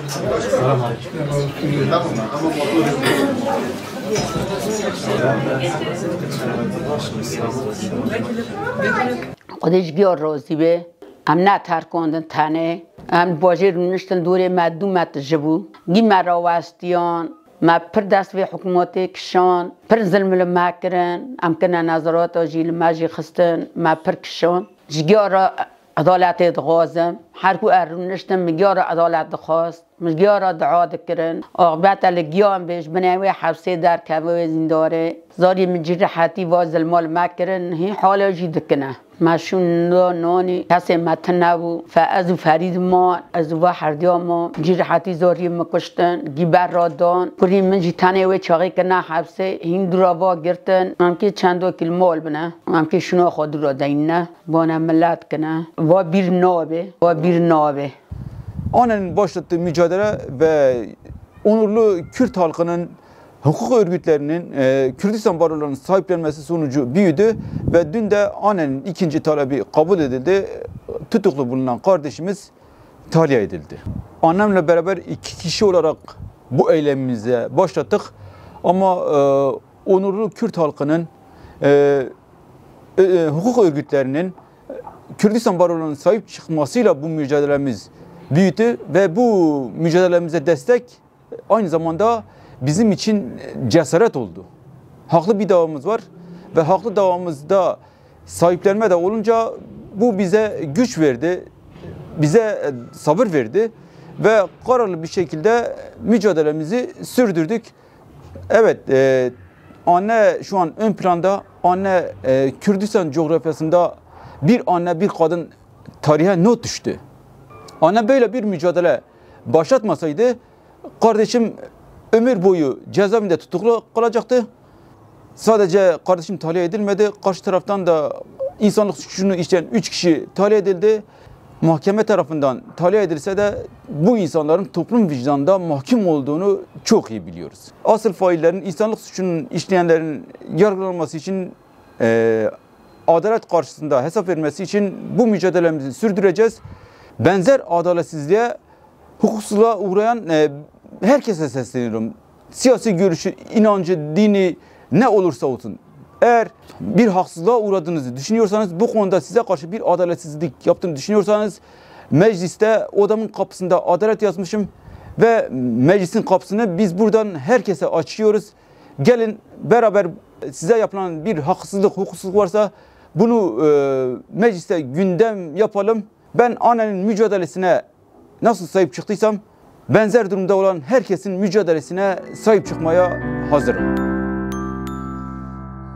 خودش بیار روزی به ام نه ترکاندن تنه ام باجر نشتن دوره مدومت جبو گی مراوستیان ما پر دست به حکومت کشان پر ظلم لما کرن ام کنه نظرات آجیل ماجی خستن ما پر کشان جگیارا عدالت دغازم هر کو ارنشتم مگیارا عدالت دخواست مگیارا دعا دکرن عاقبت لگیام بیش بنوی حبسه در کوه زنداره زاری من جرحتی و ظلمال ما کرن هی حال جید کنه ماشون نانی کسی متنبو فازو فرید ما از و حردیا ما جرحتی زاری مکشتن گیبر را دان کری من جیتانه و چاقی کنه حبسه هین دراوا گرتن هم که چندو کلمال بنه هم که شنو خود را دینه بانه ملت کنه و بیر نابه ANE'nin başlattığı mücadele ve onurlu Kürt halkının hukuk örgütlerinin Kürdistan barolarının sahiplenmesi sonucu büyüdü ve dün de ANE'nin ikinci talebi kabul edildi. Tutuklu bulunan kardeşimiz tahliye edildi. Annemle beraber 2 kişi olarak bu eylemimize başlattık ama onurlu Kürt halkının hukuk örgütlerinin Kürdistan barolarının sahip çıkmasıyla bu mücadelemiz büyüdü ve bu mücadelemize destek aynı zamanda bizim için cesaret oldu. Haklı bir davamız var ve haklı davamızda sahiplenme de olunca bu bize güç verdi, bize sabır verdi ve kararlı bir şekilde mücadelemizi sürdürdük. Evet, anne şu an ön planda, anne Kürdistan coğrafyasında bir anne, bir kadın tarihe not düştü. Anne böyle bir mücadele başlatmasaydı kardeşim ömür boyu cezaevinde tutuklu kalacaktı. Sadece kardeşim tahliye edilmedi. Karşı taraftan da insanlık suçunu işleyen 3 kişi tahliye edildi. Mahkeme tarafından tahliye edilse de bu insanların toplum vicdanında mahkum olduğunu çok iyi biliyoruz. Asıl faillerin, insanlık suçunun işleyenlerin yargılanması için adalet karşısında hesap vermesi için bu mücadelemizi sürdüreceğiz. Benzer adaletsizliğe, hukuksuzluğa uğrayan herkese sesleniyorum. Siyasi görüşü, inancı, dini ne olursa olsun. Eğer bir haksızlığa uğradığınızı düşünüyorsanız, bu konuda size karşı bir adaletsizlik yaptığını düşünüyorsanız, mecliste odamın kapısında adalet yazmışım ve meclisin kapısını biz buradan herkese açıyoruz. Gelin beraber size yapılan bir haksızlık, hukuksuzluk varsa bunu mecliste gündem yapalım. Ben ANE'nin mücadelesine nasıl sahip çıktıysam benzer durumda olan herkesin mücadelesine sahip çıkmaya hazırım.